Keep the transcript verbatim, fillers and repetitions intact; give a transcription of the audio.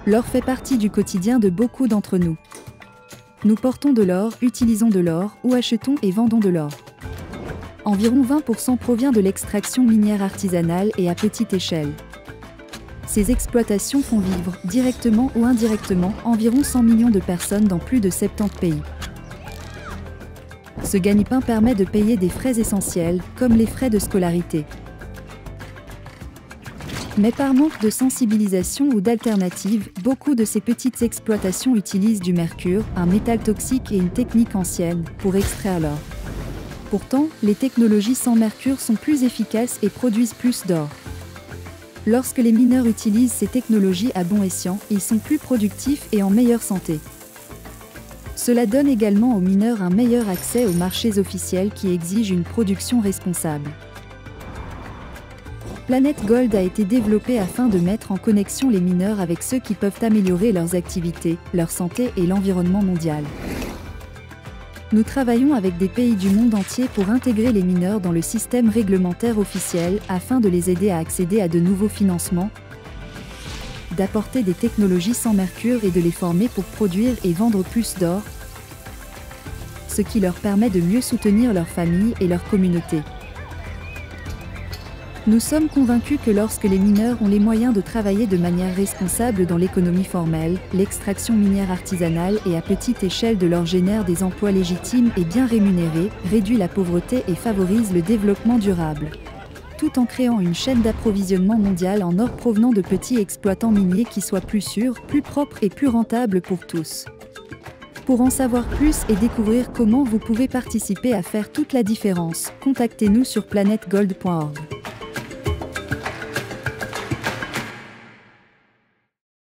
L'or fait partie du quotidien de beaucoup d'entre nous. Nous portons de l'or, utilisons de l'or, ou achetons et vendons de l'or. Environ vingt pour cent provient de l'extraction minière artisanale et à petite échelle. Ces exploitations font vivre, directement ou indirectement, environ cent millions de personnes dans plus de soixante-dix pays. Ce gagne-pain permet de payer des frais essentiels, comme les frais de scolarité. Mais par manque de sensibilisation ou d'alternatives, beaucoup de ces petites exploitations utilisent du mercure, un métal toxique et une technique ancienne, pour extraire l'or. Pourtant, les technologies sans mercure sont plus efficaces et produisent plus d'or. Lorsque les mineurs utilisent ces technologies à bon escient, ils sont plus productifs et en meilleure santé. Cela donne également aux mineurs un meilleur accès aux marchés officiels qui exigent une production responsable. Planet Gold a été développé afin de mettre en connexion les mineurs avec ceux qui peuvent améliorer leurs activités, leur santé et l'environnement mondial. Nous travaillons avec des pays du monde entier pour intégrer les mineurs dans le système réglementaire officiel afin de les aider à accéder à de nouveaux financements, d'apporter des technologies sans mercure et de les former pour produire et vendre plus d'or, ce qui leur permet de mieux soutenir leur famille et leur communauté. Nous sommes convaincus que lorsque les mineurs ont les moyens de travailler de manière responsable dans l'économie formelle, l'extraction minière artisanale et à petite échelle de l'or génère des emplois légitimes et bien rémunérés, réduit la pauvreté et favorise le développement durable, tout en créant une chaîne d'approvisionnement mondiale en or provenant de petits exploitants miniers qui soit plus sûrs, plus propres et plus rentables pour tous. Pour en savoir plus et découvrir comment vous pouvez participer à faire toute la différence, contactez-nous sur planet gold point org.